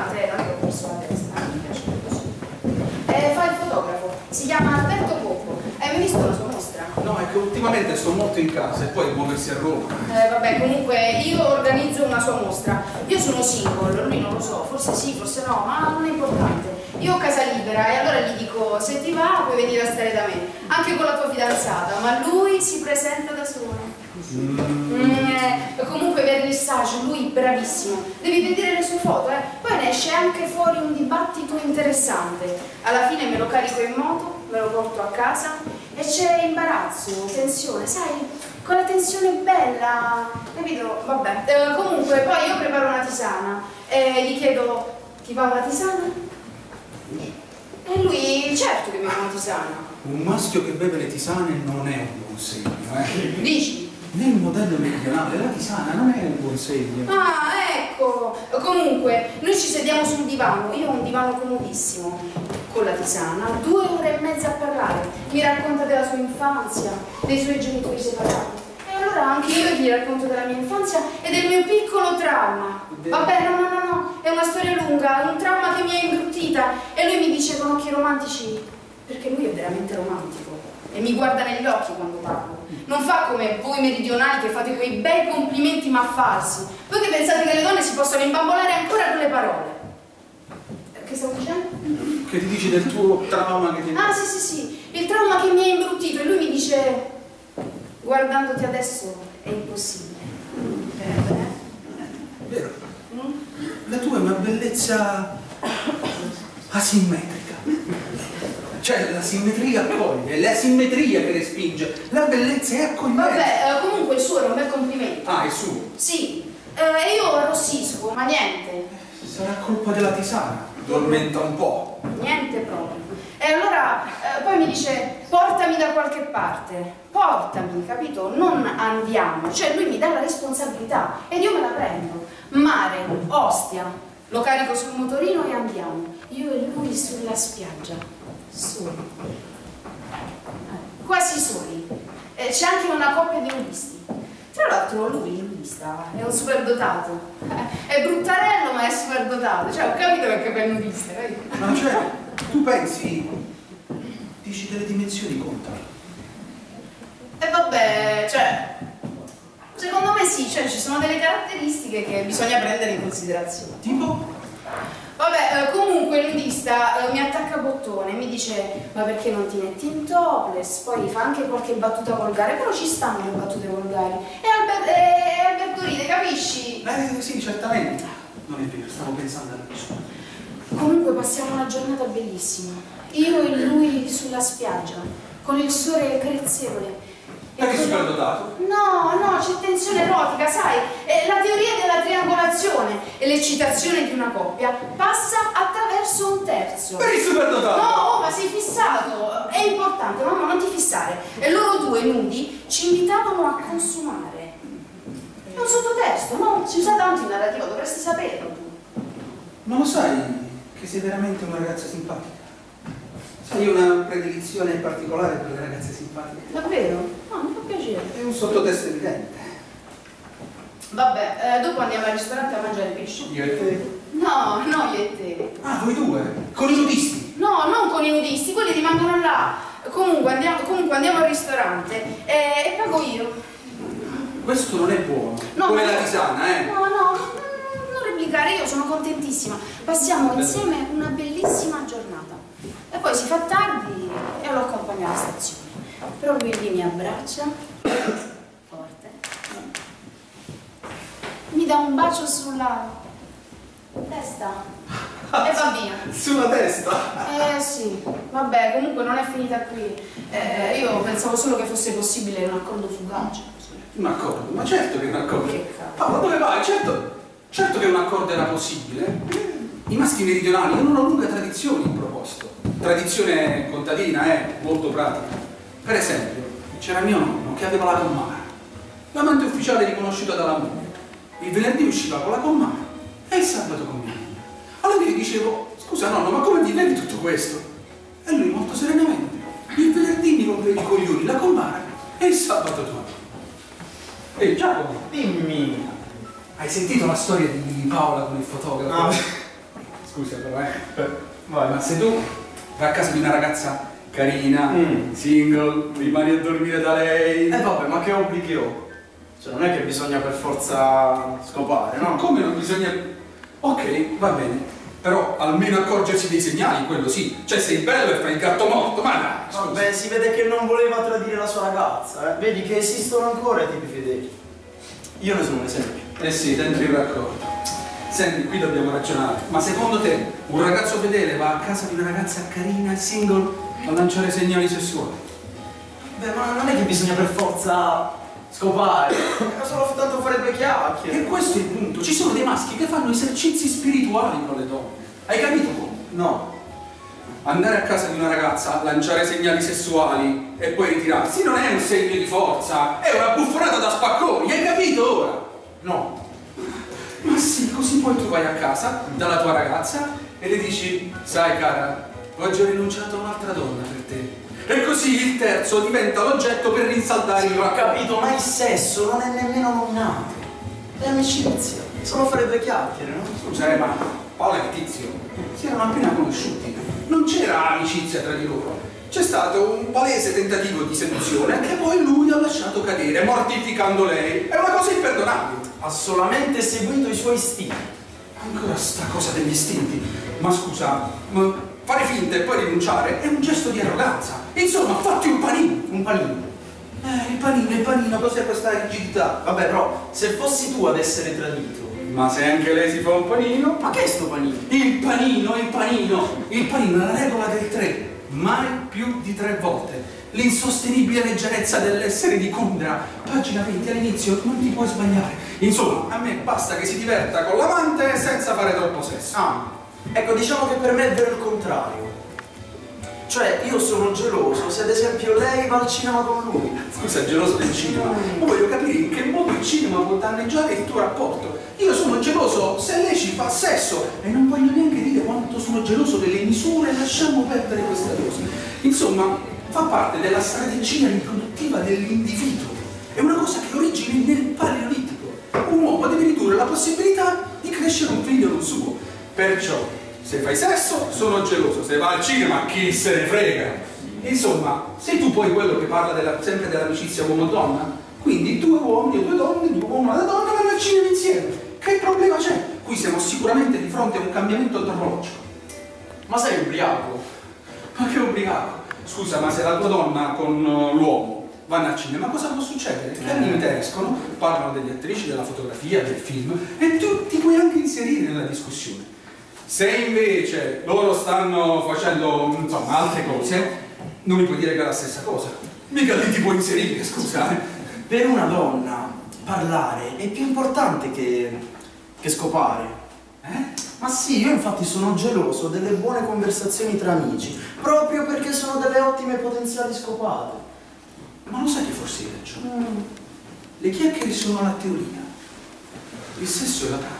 immaginate, non è che ho perso la testa, mi piace così. Fa il fotografo, si chiama Alberto Poppo. Hai mai visto la sua mostra? No, è che ultimamente sto molto in casa e poi muoversi a Roma. Vabbè, comunque io organizzo una sua mostra. Io sono single, lui non lo so, forse sì, forse no, ma non è importante. Io ho casa libera e allora gli dico, se ti va puoi venire a stare da me, anche con la tua fidanzata, ma lui si presenta da solo. Comunque vernissage, lui bravissimo, devi vedere le sue foto, poi ne esce anche fuori un dibattito interessante. Alla fine me lo carico in moto, me lo porto a casa e c'è imbarazzo, tensione, sai, quella tensione bella, capito? Vabbè, comunque poi io preparo una tisana e gli chiedo, ti va la tisana? E lui, certo che mi fa una tisana. Un maschio che beve le tisane non è un buon segno, Dici? Nel modello meridionale la tisana non è un buon segno. Ah, ecco! Comunque, noi ci sediamo sul divano, io ho un divano comodissimo, con la tisana, 2 ore e mezza a parlare. Mi racconta della sua infanzia, dei suoi genitori separati. E allora anche io gli racconto della mia infanzia e del mio piccolo trauma. Vabbè, no, è una storia lunga, è un trauma che mi ha imbruttita. E lui mi dice con occhi romantici, perché lui è veramente romantico. E mi guarda negli occhi quando parlo. Non fa come voi meridionali che fate quei bei complimenti ma falsi. Voi che pensate che le donne si possano imbambolare ancora con le parole. Che stavo dicendo? Che ti dici del tuo trauma che ti... Ah, sì, il trauma che mi ha imbruttito. E lui mi dice, guardandoti adesso è impossibile. Vero? La tua è una bellezza asimmetrica. Cioè la simmetria accoglie, è la simmetria che respinge, la bellezza è accogliente. Vabbè, comunque il suo era un bel complimento. Ah, è suo? Sì, e io arrossisco, ma niente. Sarà colpa della tisana, dormenta un po'. Niente proprio. E allora poi mi dice, portami da qualche parte, portami, capito? Non andiamo, cioè lui mi dà la responsabilità ed io me la prendo. Mare, Ostia, lo carico sul motorino e andiamo. Io e lui sulla spiaggia. Soli, quasi soli. C'è anche una coppia di nudisti. Tra l'altro lui, il nudista, è un superdotato. È bruttarello ma è superdotato. Cioè, ho capito perché fa il nudista, capito? Ma cioè, tu pensi, dici delle dimensioni contano. E vabbè, cioè, secondo me sì, cioè ci sono delle caratteristiche che bisogna prendere in considerazione. Tipo? Vabbè, comunque il nudista mi attacca bottone, mi dice ma perché non ti metti in topless, poi fa anche qualche battuta volgare, però ci stanno le battute volgari. E Alberto ride, capisci? Sì, certamente. Non è vero, stavo pensando a questo. Comunque passiamo una giornata bellissima, io e lui sulla spiaggia, con il sole carezzevole. Ma che superdotato? No, c'è tensione erotica, sai? La teoria della triangolazione e l'eccitazione di una coppia passa attraverso un terzo. Per il superdotato! No, ma sei fissato! È importante, mamma, non ti fissare. E loro due nudi ci invitavano a consumare. È un sottotesto, no? Si usa tanto in narrativa, dovresti saperlo tu. Ma lo sai che sei veramente una ragazza simpatica? Sai, io ho una predilizione particolare per le ragazze simpatiche. Davvero? No, mi fa piacere. È un sottotesto evidente. Vabbè, dopo andiamo al ristorante a mangiare pesce. Io e te? No, io e te. Ah, voi due? Con i nudisti? No, non con i nudisti, quelli rimangono là. Comunque andiamo al ristorante e pago io. Questo non è buono. No, come la tisana, No, non replicare, io sono contentissima. Passiamo insieme una bellissima giornata. E poi si fa tardi e lo accompagno alla stazione. Però lui lì mi abbraccia forte, mi dà un bacio sulla testa e va via. Sulla testa? Sì, vabbè, comunque non è finita qui. Io pensavo solo che fosse possibile un accordo fugace. Un accordo? Ma certo che è un accordo. Che cavolo. Paolo, dove vai? Certo che un accordo era possibile. I maschi meridionali hanno una lunga tradizione in proposito. Tradizione contadina, molto pratica. Per esempio, c'era mio nonno che aveva la commara, l'amante ufficiale riconosciuta dalla moglie. Il venerdì usciva con la commara e il sabato con mia moglie. Allora io gli dicevo, scusa nonno, ma come ti vedi tutto questo? E lui molto serenamente, il venerdì mi rompevi i coglioni, la commara e il sabato tu. Ehi Giacomo, Dimmi. hai sentito la storia di Paola con il fotografo? scusa però vai, ma se tu vai a casa di una ragazza carina, single, rimani a dormire da lei... vabbè, ma che obblighi ho? Cioè non è che bisogna per forza scopare, no? Come non bisogna... Ok, va bene, però almeno accorgersi dei segnali, quello sì. Cioè sei bello e fai il gatto morto, ma dai, scusa. Vabbè, si vede che non voleva tradire la sua ragazza, Vedi che esistono ancora i tipi fedeli. Io ne sono un esempio. Eh sì, dentro il raccordo. Senti, qui dobbiamo ragionare. Ma secondo te un ragazzo fedele va a casa di una ragazza carina e single a lanciare segnali sessuali? Beh, ma non è che bisogna per forza scopare, era solo tanto fare due chiacchiere. E questo è il punto. Ci sono dei maschi che fanno esercizi spirituali con le donne. Hai capito come? No. Andare a casa di una ragazza, lanciare segnali sessuali e poi ritirarsi non è un segno di forza, è una buffonata da spacconi, hai capito ora? No. Ma sì, così poi tu vai a casa dalla tua ragazza e le dici: sai cara, oggi ho rinunciato a un'altra donna per te. E così il terzo diventa l'oggetto per rinsaldare il Ho racconto. capito, ma il sesso non è nemmeno nominato. È amicizia. Solo fare due chiacchiere, no? Scusa, ma Paolo e Tizio si erano appena conosciuti. Non c'era amicizia tra di loro. C'è stato un palese tentativo di seduzione che poi lui ha lasciato cadere, mortificando lei. È una cosa imperdonabile. Ha solamente seguito i suoi istinti. Ancora sta cosa degli istinti. Ma scusa, fare finta e poi rinunciare è un gesto di arroganza. Insomma, fatti un panino. Un panino. Il panino, cos'è questa rigidità? Vabbè, però, se fossi tu ad essere tradito. Ma se anche lei si fa un panino? Ma che è sto panino? Il panino è la regola del 3. Mai più di 3 volte. L'insostenibile leggerezza dell'essere di Kundera. Pagina 20 all'inizio, non ti puoi sbagliare. Insomma, a me basta che si diverta con l'amante senza fare troppo sesso. Ecco, diciamo che per me è vero il contrario. Cioè, io sono geloso se ad esempio lei va al cinema con lui. Scusa, geloso del cinema. Ma voglio capire in che modo il cinema può danneggiare il tuo rapporto. Io sono geloso se lei ci fa sesso e non voglio neanche dire quanto sono geloso delle misure, lasciamo perdere questa cosa. Insomma, fa parte della strategia riproduttiva dell'individuo. È una cosa che origina nel Paleolitico. Un uomo deve ridurre la possibilità di crescere un figlio non suo. Perciò, se fai sesso, sono geloso. Se va al cinema, chi se ne frega. Insomma, sei tu poi quello che parla sempre dell'amicizia uomo-donna? Quindi 2 uomini o 2 donne, 2 uomini e una donna vanno al cinema insieme. Che problema c'è? Qui siamo sicuramente di fronte a un cambiamento antropologico. Ma sei ubriaco? Ma che ubriaco? Scusa, ma se la tua donna con l'uomo vanno al cinema, cosa può succedere? Che al limite escono, parlano delle attrici, della fotografia, del film e tu ti puoi anche inserire nella discussione. Se invece loro stanno facendo, insomma, altre cose, non mi puoi dire che è la stessa cosa. Mica lì ti puoi inserire, scusa. Per una donna parlare è più importante che scopare. Ma sì, io infatti sono geloso delle buone conversazioni tra amici, proprio perché sono delle ottime potenziali scopate. Ma lo sai che forse hai ragione? Le chiacchiere sono la teoria, il sesso è la pratica.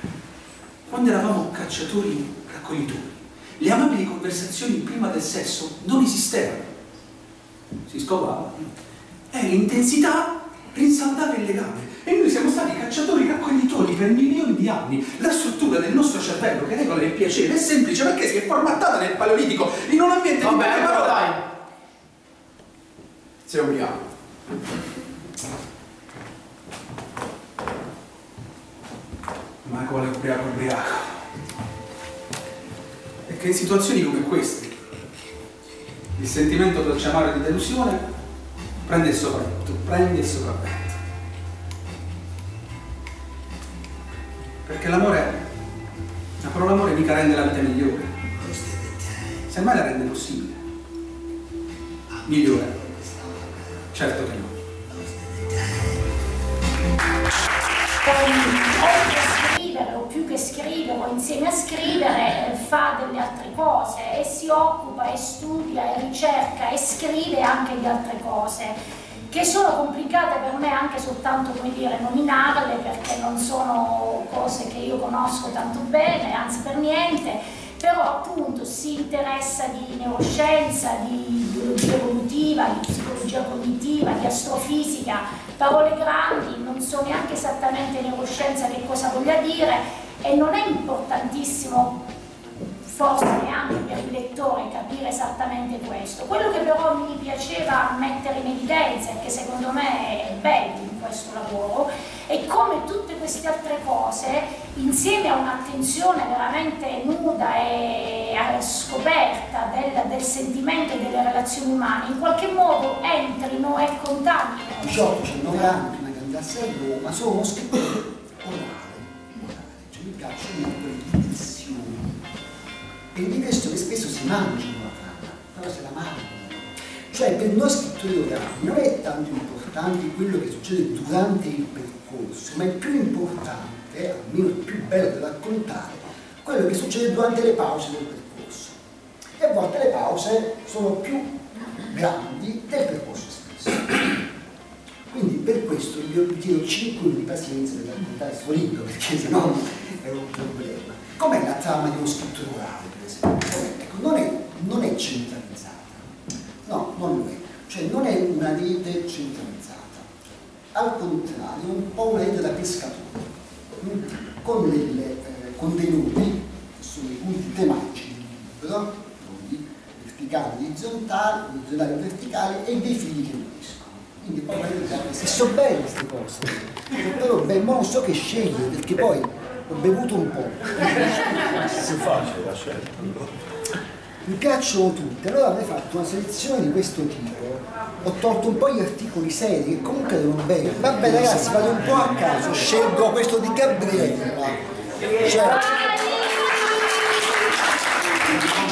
Quando eravamo cacciatori raccoglitori, le amabili conversazioni prima del sesso non esistevano. Si scopava e l'intensità rinsaldava il legame. E noi siamo stati cacciatori raccoglitori per milioni di anni. La struttura del nostro cervello che regola il piacere è semplice perché si è formattata nel Paleolitico in un ambiente Vabbè, di però dai! Sei ubriaco. Ma quale ubriaco? È che in situazioni come queste il sentimento dolce amaro di delusione prende il sopravvento. Perché l'amore, ma però l'amore mica rende la vita migliore, semmai la rende possibile. Migliore? Certo che no. Oltre a scrivere, o più che scrivere, o insieme a scrivere, fa delle altre cose e si occupa e studia e ricerca e scrive anche di altre cose che sono complicate per me anche soltanto, come dire, nominarle, perché non sono cose che io conosco tanto bene, anzi per niente, però appunto si interessa di neuroscienza, di biologia evolutiva, di psicologia cognitiva, di astrofisica, parole grandi, non so neanche esattamente neuroscienza che cosa voglia dire, e non è importantissimo forse neanche per il lettore capire esattamente questo. Quello che però mi piaceva mettere in evidenza e che secondo me è bello in questo lavoro è come tutte queste altre cose, insieme a un'attenzione veramente nuda e scoperta del sentimento e delle relazioni umane, in qualche modo entrino e contaminino. Giorgio, 9 anni prima che andasse a Roma, sono uno scrittore orale, cioè mi piacciono quelle dizioni. E di questo che spesso si mangiano la trama, però se la mangiano. Cioè per noi scrittori orali non è tanto importante quello che succede durante il percorso, ma è più importante, almeno il più bello da raccontare, quello che succede durante le pause del percorso. E a volte le pause sono più grandi del percorso stesso. Quindi per questo io vi chiedo 5 minuti di pazienza per raccontare il suo libro, perché sennò è un problema. Com'è la trama di uno scrittore orale, per esempio? Ecco, non è centralizzata. No, non lo è. Cioè non è una rete centralizzata. Al contrario, è un po' una rete da pescatore, con delle contenuti che sono i punti tematici del libro, verticali, orizzontali e verticali, e dei fili che uniscono. Quindi poi e so bene queste cose, però beh, non so che scegliere, perché poi ho bevuto un po'. È facile la scelta. Mi piacciono tutte, allora avrei fatto una selezione di questo tipo, ho tolto un po' gli articoli seri che comunque devono bene. Vabbè ragazzi, vado un po' a caso, scelgo questo di Gabriella. Cioè,